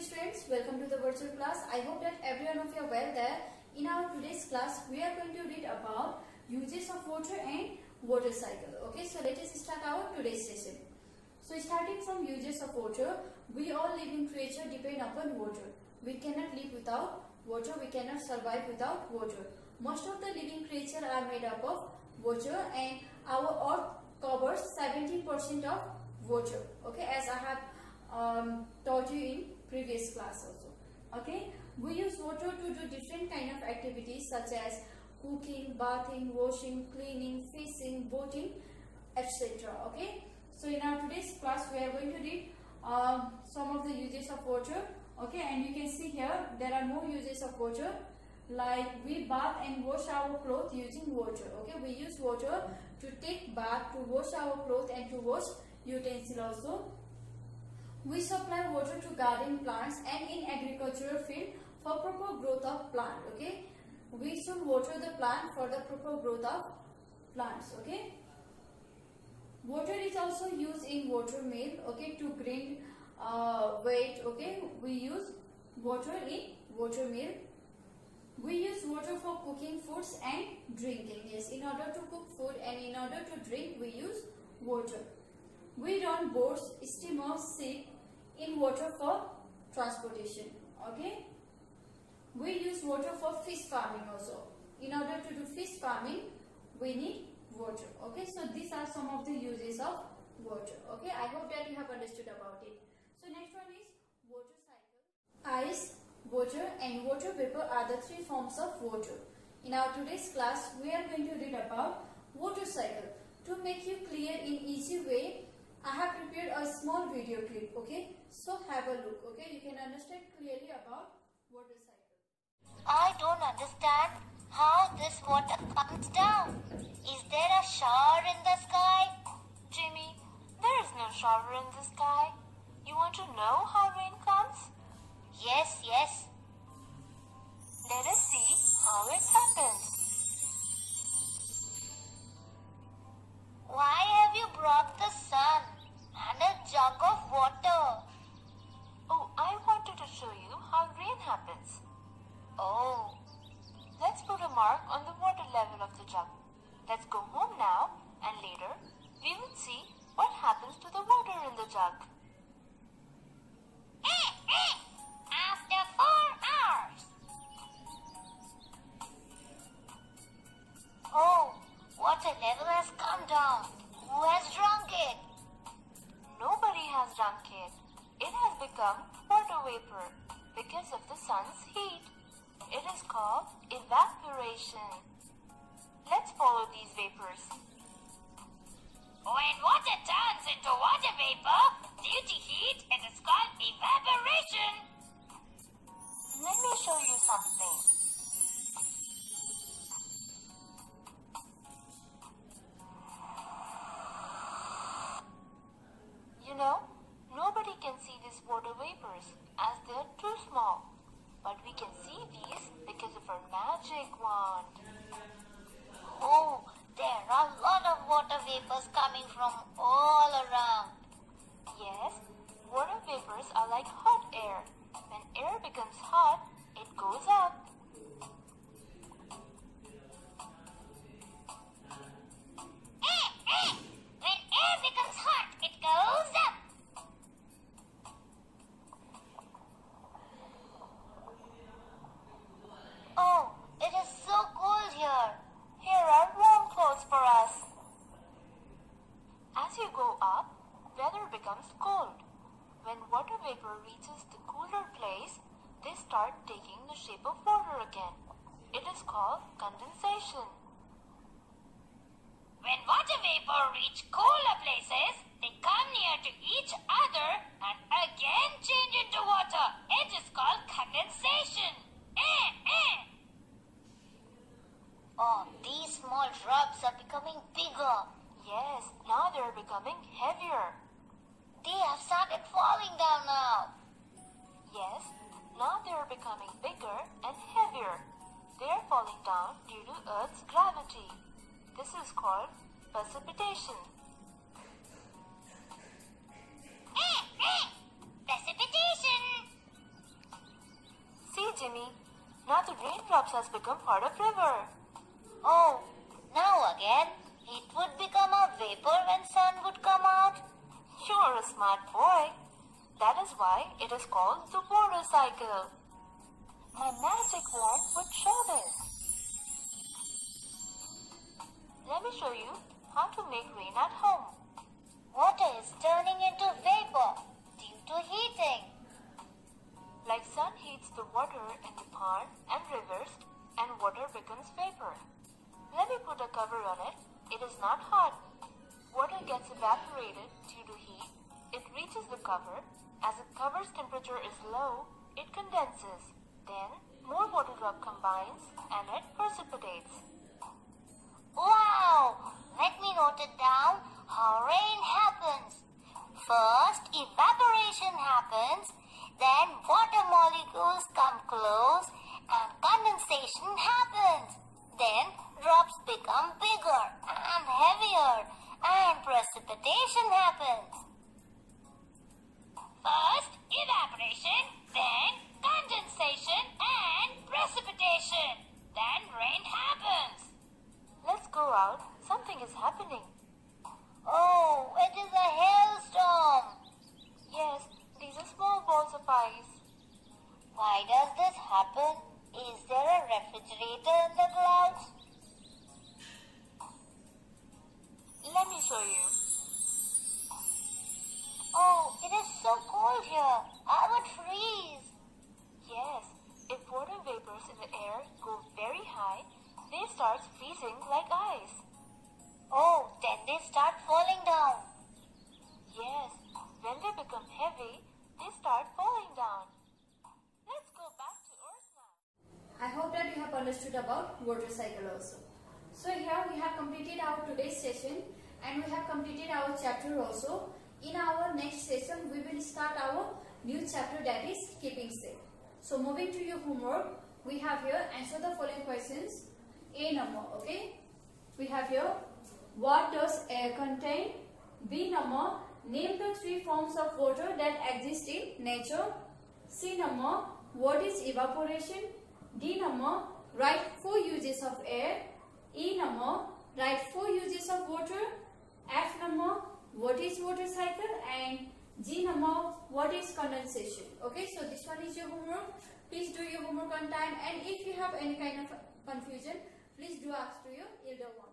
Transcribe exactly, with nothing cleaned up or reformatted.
students, welcome to the virtual class. I hope that every one of you are well there. In our today's class, we are going to read about uses of water and water cycle. Okay, so let us start our today's session. So starting from uses of water, we all living creatures depend upon water. We cannot live without water, we cannot survive without water. Most of the living creatures are made up of water, and our earth covers seventy percent of water. Okay, as I have um, taught you in previous class also. Okay, we use water to do different kind of activities such as cooking, bathing, washing, cleaning, fishing, boating, et cetera. Okay, so in our today's class we are going to read um, some of the uses of water. Okay, and you can see here there are more uses of water, like we bath and wash our clothes using water. Okay, we use water to take bath, to wash our clothes, and to wash utensils also. We supply water to garden plants and in agricultural field for proper growth of plant. Okay, we should water the plant for the proper growth of plants. Okay, water is also used in water mill. Okay, to grind uh, weight. Okay, we use water in water mill. We use water for cooking foods and drinking. Yes, in order to cook food and in order to drink, we use water. We run boats, steamers, ship in water for transportation. Okay. We use water for fish farming also. In order to do fish farming, we need water. Okay. So these are some of the uses of water. Okay. I hope that you have understood about it. So next one is water cycle. Ice, water and water vapor are the three forms of water. In our today's class, we are going to read about water cycle. To make you clear in easy way, I have prepared a small video clip. Okay, so have a look. Okay, you can understand clearly about water cycle. I don't understand how this water comes down. Is there a shower in the sky? Jimmy, there is no shower in the sky. You want to know how rain comes? Yes, yes. Let us see how it happens. Why have you brought the sun and a jug of water? Oh, I wanted to show you how rain happens. Oh. Let's put a mark on the water level of the jug. Let's go home now, and later we will see what happens to the water in the jug. Eh, eh. After four hours. Oh, water level has come down. Who has drunk it? Nobody has drunk it. It has become water vapor because of the sun's heat. It is called evaporation. Let's follow these vapors. When water turns into water vapor due to heat, it is called evaporation. Let me show you something. You know, nobody can see these water vapors as they are too small. But we can see these because of our magic wand. Oh, there are a lot of water vapors coming from all around. Yes, water vapors are like hot air. When air becomes hot, it goes up. Eh, eh. When air becomes hot, it goes up. Oh, it is so cold here. Here are warm clothes for us. As you go up, weather becomes cold. When water vapor reaches the cooler place, they start taking the shape of water again. It is called condensation. When water vapor reach cooler places, they come near to each other and again change into water. It is called condensation. Eh, eh. Oh, these small drops are becoming bigger. Yes, now they are becoming heavier. They have started falling down now. Yes, now they are becoming bigger and heavier. They are falling down due to Earth's gravity. This is called precipitation. Eh, eh. Precipitation. raindrops has become part of river. Oh, now again, it would become a vapor when sun would come out. You're a smart boy. That is why it is called the water cycle. My magic wand would show this. Let me show you how to make rain at home. Water is turning into vapor due to heating. Like sun heats the water in the pond and rivers, and water becomes vapor. Let me put a cover on it. It is not hot. Water gets evaporated due to heat. It reaches the cover. As the cover's temperature is low, it condenses. Then, more water drop combines and it precipitates. Wow! Let me note it down how rain happens. First, evaporation happens. Then, water molecules come close and condensation happens. Then, drops become bigger and heavier and precipitation happens. First, evaporation, then condensation and precipitation. Then rain happens. Let's go out. Something is happening. Oh, it is a hailstorm. Yes, these are small balls of ice. Why does this happen? Is there a refrigerator in the clouds? Let me show you. Oh, it is so cold here. I would freeze. Yes, if water vapors in the air go very high, they start freezing like ice. Oh, then they start falling down. Yes, when they become heavy, they start falling down. Let's go back to Earth now. I hope that you have understood about water cycle also. So here we have completed our today's session and we have completed our chapter also. In our next session, we will start our new chapter, that is keeping safe. So moving to your homework, we have here answer the following questions. A number, okay? We have here, what does air contain? B number, name the three forms of water that exist in nature. C number, what is evaporation? D number, write four uses of air. E number, write four uses of water. F number, what is water cycle? And G number, what is condensation? Okay, so this one is your homework. Please do your homework on time, and if you have any kind of confusion, please do ask to your elder one.